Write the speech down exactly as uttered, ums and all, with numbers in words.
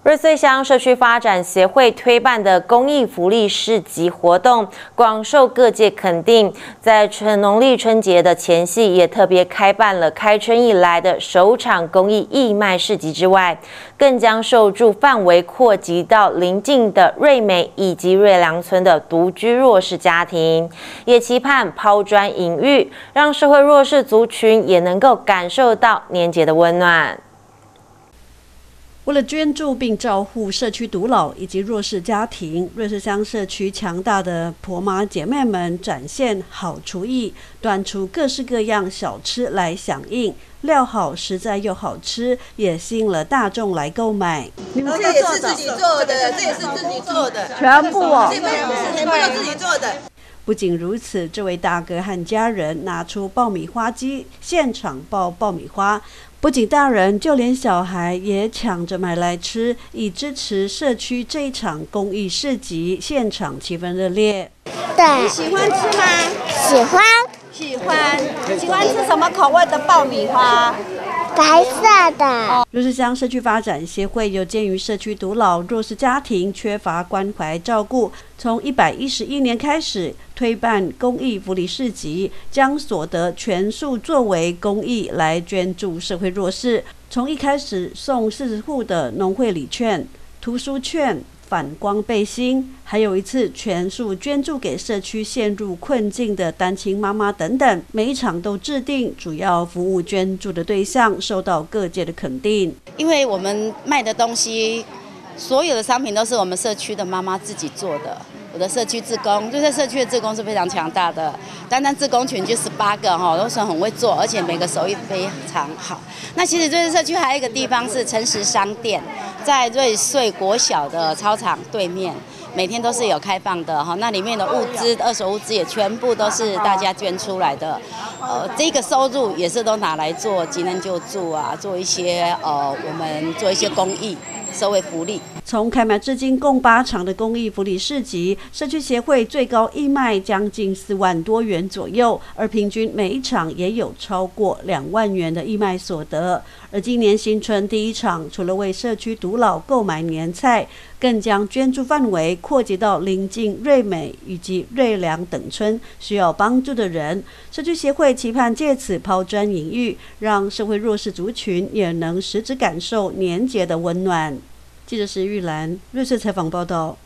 瑞穗乡社区发展协会推办的公益福利市集活动，广受各界肯定。在春农历春节的前夕，也特别开办了开春以来的首场公益义卖市集之外，更将受助范围扩及到邻近的瑞美以及瑞良村的独居弱势家庭，也期盼抛砖引玉，让社会弱势族群也能够感受到年节的温暖。 为了捐助并照护社区独老以及弱势家庭，瑞穗乡社区强大的婆妈姐妹们展现好厨艺，端出各式各样小吃来响应，料好实在又好吃，也吸引了大众来购买。 你们这也是自己做的，这也是自己做的， 全部哦， 全部全部都自己做的。 不仅如此，这位大哥和家人拿出爆米花机，现场爆爆米花。不仅大人，就连小孩也抢着买来吃，以支持社区这一场公益市集。现场气氛热烈。 对， 你喜欢吃吗？ 喜欢。 喜欢。喜欢吃什么口味的爆米花？ 白色的。 瑞穗乡社区发展协会有鉴于社区独老弱势家庭缺乏关怀照顾，从一百一十一年开始推办公益福利市集，将所得全数作为公益来捐助社会弱势。从一开始送四十户的农会礼券、图书券。 反光背心，还有一次全数捐助给社区陷入困境的单亲妈妈等等，每一场都制定主要服务捐助的对象，受到各界的肯定。 因为我们卖的东西，所有的商品都是我们社区的妈妈自己做的。 我的社区志工，就在社区的志工是非常强大的，单单志工群就十八个哈，都是很会做，而且每个手艺非常好。那其实瑞穗社区还有一个地方是诚实商店，在瑞穗国小的操场对面，每天都是有开放的哈。那里面的物资、二手物资也全部都是大家捐出来的，呃，这个收入也是都拿来做急难救助啊，做一些呃，我们做一些公益。 社会福利从开卖至今共八场的公益福利市集，社区协会最高义卖将近四万多元左右，而平均每一场也有超过两万元的义卖所得。而今年新春第一场，除了为社区独老购买年菜，更将捐助范围扩及到邻近瑞美以及瑞良等村需要帮助的人。社区协会期盼借此抛砖引玉，让社会弱势族群也能实质感受年节的温暖。记者石玉兰，瑞穗采访报道。